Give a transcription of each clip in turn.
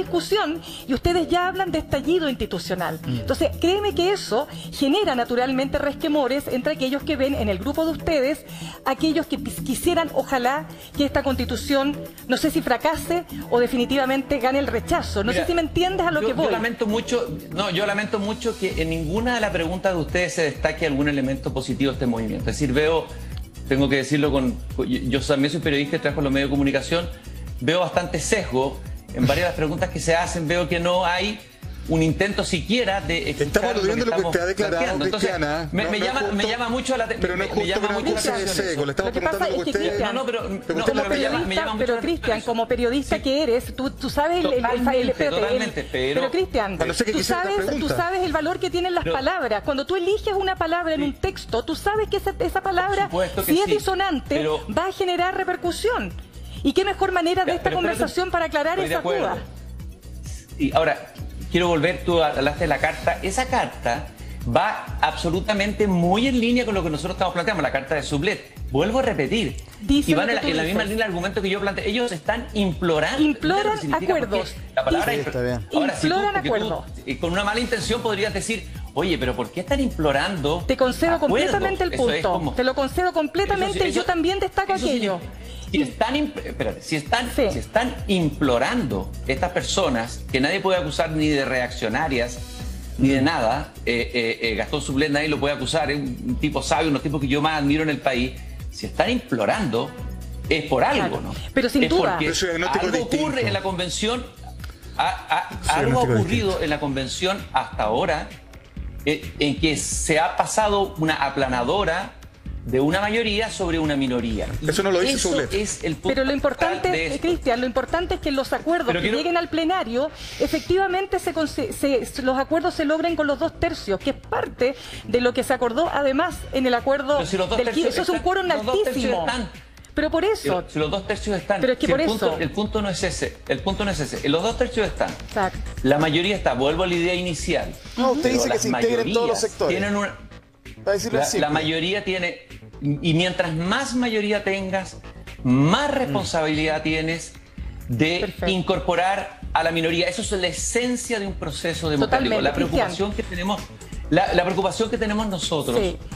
discusión y ustedes ya hablan de estallido institucional. Entonces, créeme que eso genera naturalmente resquemores entre aquellos que ven en el grupo de ustedes, aquellos que quisieran, ojalá, que esta Constitución, no sé si fracase o definitivamente gane el rechazo. No sé si me entiendes a lo que voy. Yo lamento mucho que en ninguna de las preguntas de ustedes se destaque algún elemento positivo de este movimiento. Es decir, tengo que decirlo yo también soy periodista y trabajo en los medios de comunicación, veo bastante sesgo en varias de las preguntas que se hacen, veo que no hay un intento siquiera de explicar estamos viendo lo que usted ha declarado, Cristiana. Me llama mucho la atención. Pero no es justo que nos acuse de sego. Le estamos preguntando lo que usted... Pero Cristian, como periodista que eres, tú sabes pero Cristian, tú sabes el valor que tienen las palabras. Cuando tú eliges una palabra en un texto, tú sabes que esa palabra, si es disonante, va a generar repercusión. ¿Y qué mejor manera de esta conversación para aclarar esa duda? Y ahora, quiero volver, tú hablaste de la carta. Esa carta va absolutamente muy en línea con lo que nosotros estamos planteando, la carta de Sublet. Vuelvo a repetir. Y van en la misma línea de argumento que yo planteé. Ellos están implorando. Imploran acuerdos. La palabra ahora, imploran acuerdos. Con una mala intención podrías decir, oye, pero ¿por qué están implorando? Te concedo completamente el punto. Te lo concedo completamente y yo también destaco aquello. Si están implorando estas personas, que nadie puede acusar ni de reaccionarias, ni de nada, Gastón Sublet nadie lo puede acusar, es un tipo sabio, unos tipos que yo más admiro en el país, si están implorando, es por algo, ¿no? Pero sin duda. Algo ocurre en la convención, algo ha ocurrido en la convención hasta ahora, en que se ha pasado una aplanadora de una mayoría sobre una minoría. Eso no lo dice Sublet. Pero lo importante, Cristian, lo importante es que los acuerdos que lleguen al plenario, efectivamente los acuerdos se logren con los 2/3, que es parte de lo que se acordó además en el acuerdo del 15. Eso es un quórum altísimo. Pero por eso. Si los 2/3 están. Pero es que por eso. El punto no es ese. El punto no es ese. Los 2/3 están. Exacto. La mayoría está. Vuelvo a la idea inicial. No, usted dice que se integren todos los sectores. Tienen la mayoría tiene, y mientras más mayoría tengas, más responsabilidad tienes de incorporar a la minoría. Eso es la esencia de un proceso democrático. La preocupación que tenemos, la preocupación que tenemos nosotros,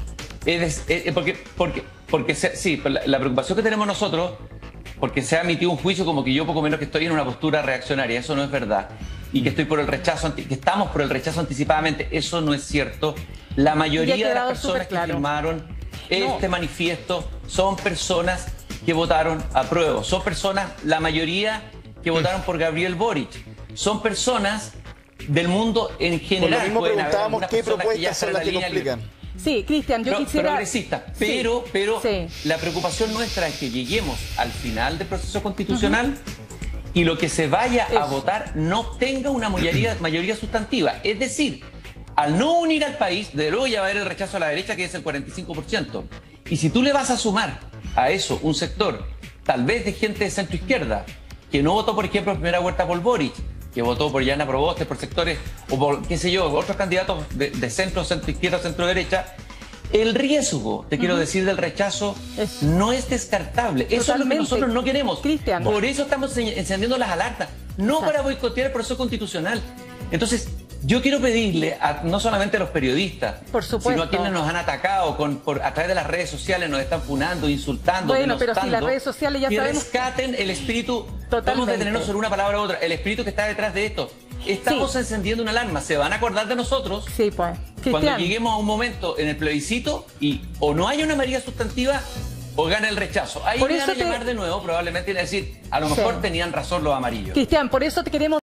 la preocupación que tenemos nosotros, porque se ha emitido un juicio como que yo poco menos que estoy en una postura reaccionaria. Eso no es verdad. Y que estoy por el rechazo, que estamos por el rechazo anticipadamente. Eso no es cierto. La mayoría de las personas que firmaron este manifiesto son personas que votaron a prueba. Son personas, la mayoría que votaron por Gabriel Boric. Son personas del mundo en general. Por lo mismo preguntábamos qué propuestas son las que complican. Sí, Cristian, yo quisiera... Progresistas, pero la preocupación nuestra es que lleguemos al final del proceso constitucional y lo que se vaya a votar no tenga una mayoría sustantiva. Es decir, al no unir al país, de luego ya va a haber el rechazo a la derecha, que es el 45%. Y si tú le vas a sumar a eso un sector, tal vez de gente de centro izquierda, que no votó, por ejemplo, en primera vuelta por Boric, que votó por Yana Proboste, por sectores, o por, qué sé yo, otros candidatos de centro, centro izquierda, centro derecha, el riesgo, te quiero decir, del rechazo no es descartable. Eso es lo que nosotros no queremos. Cristian. Por eso estamos encendiendo las alertas, no para boicotear el proceso constitucional. Entonces, yo quiero pedirle, no solamente a los periodistas, sino a quienes nos han atacado a través de las redes sociales, nos están funando, insultando, pero si las redes sociales ya sabemos... que rescaten el espíritu, vamos a detenernos sobre una palabra u otra, el espíritu que está detrás de esto. Estamos encendiendo una alarma, se van a acordar de nosotros cuando lleguemos a un momento en el plebiscito y o no haya una mayoría sustantiva o gana el rechazo. Ahí van a llamar de nuevo, probablemente, y decir, a lo mejor tenían razón los amarillos. Cristian, por eso te queremos...